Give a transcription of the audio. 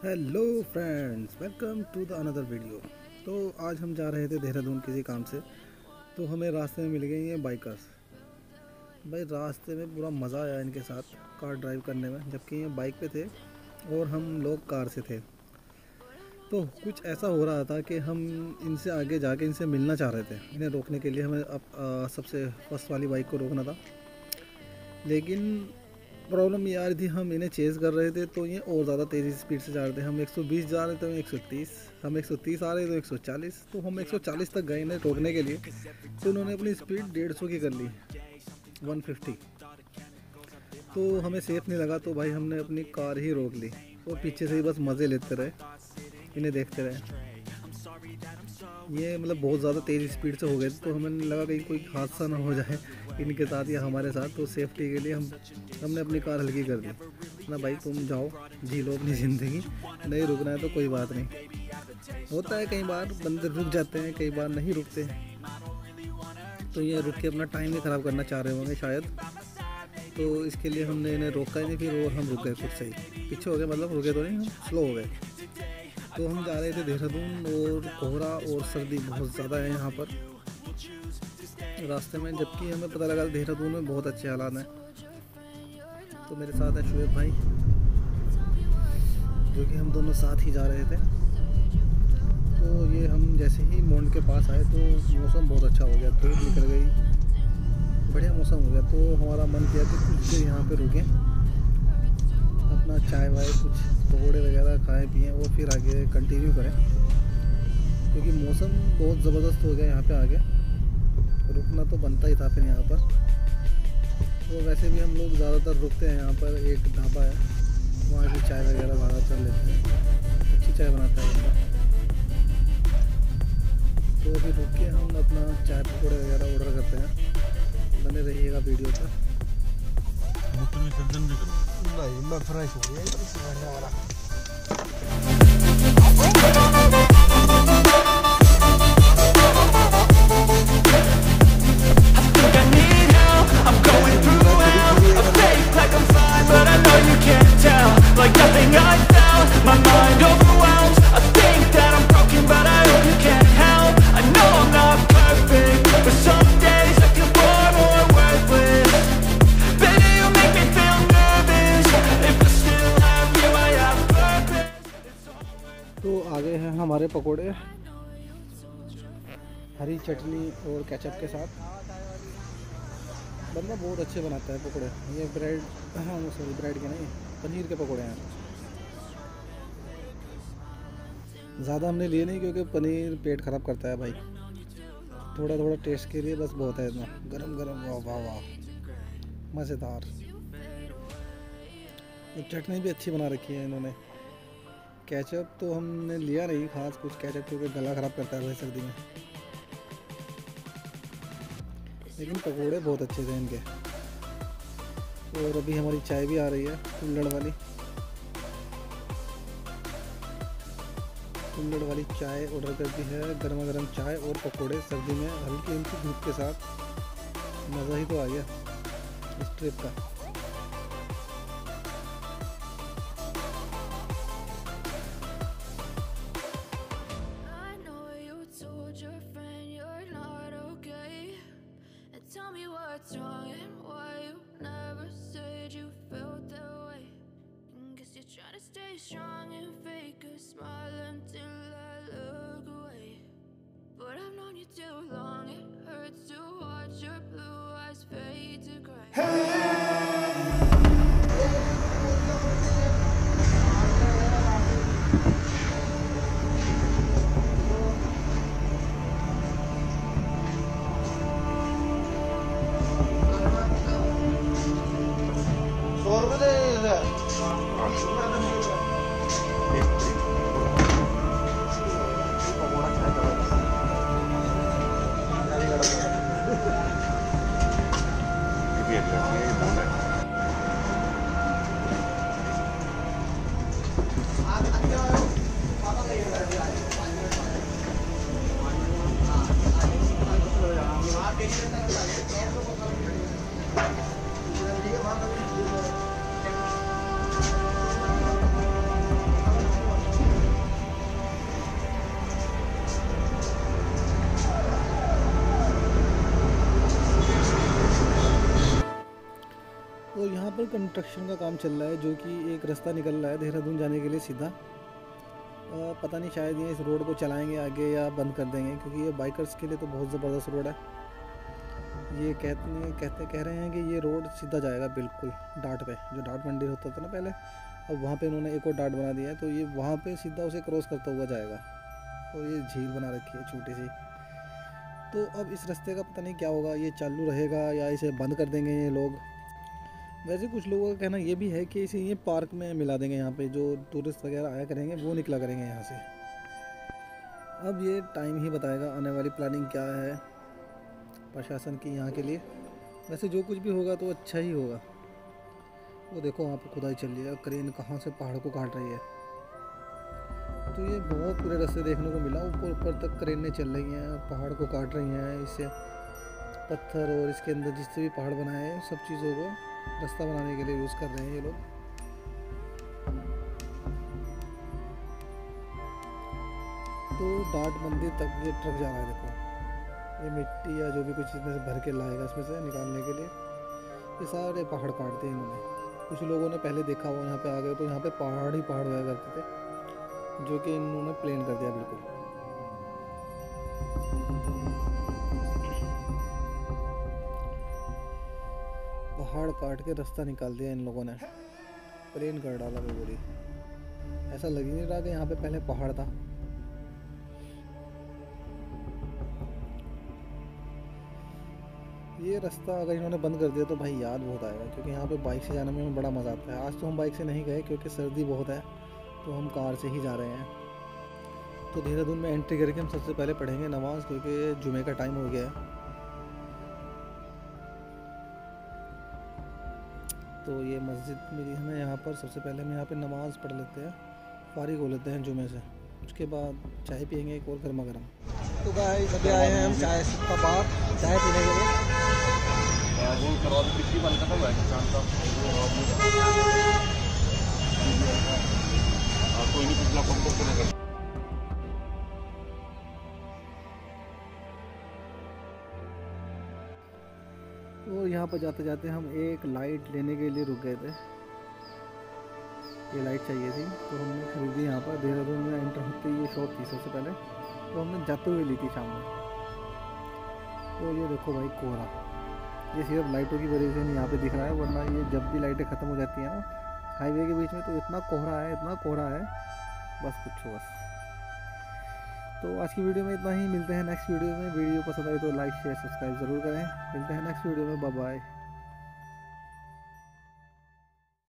Hello friends, welcome to the another video. तो आज हम जा रहे थे देहरादून किसी काम से, तो हमें रास्ते में मिल गए ये बाइकर्स। भाई रास्ते में पूरा मज़ा आया इनके साथ कार ड्राइव करने में, जबकि ये बाइक पे थे और हम लोग कार से थे। तो कुछ ऐसा हो रहा था कि हम इनसे आगे जाके इनसे मिलना चाह रहे थे। इन्हें रोकने के लिए हमें सबसे फर्स्ट वाली बाइक को रोकना था, लेकिन प्रॉब्लम ये आ रही थी, हम इन्हें चेज़ कर रहे थे तो ये और ज़्यादा तेज़ी स्पीड से जा रहे थे। हम 120 जा रहे थे, 130, हम 130 आ रहे थे, 140, तो हम 140 तक गए इन्हें रोकने के लिए। तो उन्होंने अपनी स्पीड 150 की कर ली, 150। तो हमें सेफ़ नहीं लगा, तो भाई हमने अपनी कार ही रोक ली और पीछे से ही बस मज़े लेते रहे, इन्हें देखते रहे। ये मतलब बहुत ज़्यादा तेज़ स्पीड से हो गए थे, तो हमें लगा कहीं कोई हादसा ना हो जाए इनके साथ या हमारे साथ। तो सेफ्टी के लिए हमने अपनी कार हल्की कर दी ना। भाई तुम जाओ, जी लो अपनी ज़िंदगी, नहीं रुकना है तो कोई बात नहीं। होता है कई बार बंदे रुक जाते हैं, कई बार नहीं रुकते। तो ये रुक के अपना टाइम नहीं ख़राब करना चाह रहे होंगे शायद, तो इसके लिए हमने इन्हें रोका ही नहीं फिर, और हम रुक गए खुद से ही। पीछे हो गए, मतलब रुके तो नहीं, हम स्लो हो गए। तो हम जा रहे थे देहरादून और कोहरा और सर्दी बहुत ज़्यादा है यहाँ पर रास्ते में, जबकि हमें पता लगा देहरादून में बहुत अच्छे हालात हैं। तो मेरे साथ है शुएब भाई, जो कि हम दोनों साथ ही जा रहे थे। तो ये हम जैसे ही मोंड के पास आए तो मौसम बहुत अच्छा हो गया, धूप निकल गई, बढ़िया मौसम हो गया। तो हमारा मन किया कि कुछ देर यहाँ पे रुकें, अपना चाय वाय कुछ पकौड़े वगैरह खाएं पिएं और फिर आगे कंटिन्यू करें, क्योंकि मौसम बहुत ज़बरदस्त हो गया यहाँ पे। आगे रुकना तो बनता ही था फिर यहाँ पर। तो वैसे भी हम लोग ज़्यादातर रुकते हैं यहाँ पर, एक ढाबा है वहाँ की चाय वगैरह ज़्यादातर लेते हैं, अच्छी चाय बनाता है बंदा। तो अभी रुक के हम अपना चाय पकौड़े वगैरह ऑर्डर करते हैं। बने रहिएगा वीडियो पर। नहीं मैं फ्रेश हो गया इसमें वाला। तो आगे हैं हमारे पकोड़े, हरी चटनी और केचप के साथ। बंदा बहुत अच्छे बनाता है पकोड़े। ये ब्रेड, हाँ सॉरी ब्रेड के नहीं, पनीर के पकोड़े हैं। ज़्यादा हमने लिए नहीं क्योंकि पनीर पेट ख़राब करता है भाई, थोड़ा थोड़ा टेस्ट के लिए बस बहुत है इतना। गरम गरम, वाह वाह वाह, मज़ेदार। चटनी भी अच्छी बना रखी है इन्होंने। केचप तो हमने लिया नहीं खास कुछ केचप, क्योंकि गला ख़राब करता है भाई सर्दी में, लेकिन पकोड़े बहुत अच्छे थे इनके। और अभी हमारी चाय भी आ रही है, कुल्हड़ वाली चाय ऑर्डर कर दी है। गर्मा गर्म चाय और पकोड़े सर्दी में हल्की हल्की धूप के साथ, मज़ा ही तो आ गया इस ट्रिप का। Tell me what's wrong and why you never said you felt that way. Guess you're trying to stay strong and fake a smile until I look away. But I've known you too long, it hurts to watch your blue eyes fade to gray. Construction का काम चल रहा है, जो कि एक रास्ता निकल रहा है देहरादून जाने के लिए सीधा। पता नहीं शायद ये इस रोड को चलाएंगे आगे या बंद कर देंगे, क्योंकि ये बाइकर्स के लिए तो बहुत ज़बरदस्त रोड है। ये कह रहे हैं कि ये रोड सीधा जाएगा बिल्कुल डाट पे, जो डाट मंदिर होता था ना पहले, अब वहाँ पे इन्होंने एक और डाट बना दिया है, तो ये वहाँ पे सीधा उसे क्रॉस करता हुआ जाएगा। और ये झील बना रखी है छोटी सी। तो अब इस रास्ते का पता नहीं क्या होगा, ये चालू रहेगा या इसे बंद कर देंगे ये लोग। वैसे कुछ लोगों का कहना ये भी है कि इसे ये पार्क में मिला देंगे, यहाँ पे जो टूरिस्ट वगैरह आया करेंगे वो निकला करेंगे यहाँ से। अब ये टाइम ही बताएगा आने वाली प्लानिंग क्या है प्रशासन की यहाँ के लिए। वैसे जो कुछ भी होगा तो अच्छा ही होगा। वो देखो वहाँ पे खुदाई चल रही है, क्रेन कहाँ से पहाड़ को काट रही है। तो ये बहुत पूरे रास्ते देखने को मिला, ऊपर ऊपर तक क्रेनें चल रही हैं, पहाड़ को काट रही हैं। इससे पत्थर और इसके अंदर जिससे भी पहाड़ बनाए हैं सब चीज़ों को रास्ता बनाने के लिए यूज़ कर रहे हैं ये लोग। तो डाट मंदिर तक ये ट्रक जा रहा है। देखो ये मिट्टी या जो भी कुछ इसमें से भर के लाएगा इसमें से निकालने के लिए। ये सारे पहाड़ काटते हैं इन्होंने। कुछ लोगों ने पहले देखा हुआ यहाँ पे आ गए तो यहाँ पे पहाड़ ही पहाड़ हुआ करते थे, जो कि इन्होंने प्लेन कर दिया बिल्कुल। पहाड़ काट के रास्ता निकाल दिया इन लोगों ने, प्लेन कर डाला बिल्कुल। ऐसा लग ही नहीं रहा कि यहाँ पे पहले पहाड़ था। ये रास्ता अगर इन्होंने बंद कर दिया तो भाई याद बहुत आएगा, क्योंकि यहाँ पे बाइक से जाने में हमें बड़ा मज़ा आता है। आज तो हम बाइक से नहीं गए क्योंकि सर्दी बहुत है, तो हम कार से ही जा रहे हैं। तो देहरादून में एंट्री करके हम सबसे पहले पढ़ेंगे नमाज़, क्योंकि जुमे का टाइम हो गया है। तो ये मस्जिद मिली हमें यहाँ पर। सबसे पहले हम यहाँ पे नमाज़ पढ़ लेते हैं, फारिग हो लेते हैं जुमे से। उसके बाद चाय पियेंगे एक और गर्मा गर्म। तो गाइस अभी आए हैं हम चाय का बार चाय पीने के लिए। कोई नहीं पिछला पंप और यहाँ पर जाते जाते हम एक लाइट लेने के लिए रुक गए थे। ये लाइट चाहिए थी तो हमने खरीदी यहाँ पर। देहरादून में एंटर होते ही ये शॉप थी सबसे पहले, तो हमने जाते हुए ली थी शाम में। तो ये देखो भाई कोहरा, ये सिर्फ लाइटों की वजह से नहीं यहाँ पे दिख रहा है, वरना ये जब भी लाइटें ख़त्म हो जाती हैं ना हाईवे के बीच में, तो इतना कोहरा है, इतना कोहरा है बस पूछो बस। तो आज की वीडियो में इतना ही। मिलते हैं नेक्स्ट वीडियो में। वीडियो पसंद आई तो लाइक शेयर सब्सक्राइब ज़रूर करें। मिलते हैं नेक्स्ट वीडियो में। Bye bye.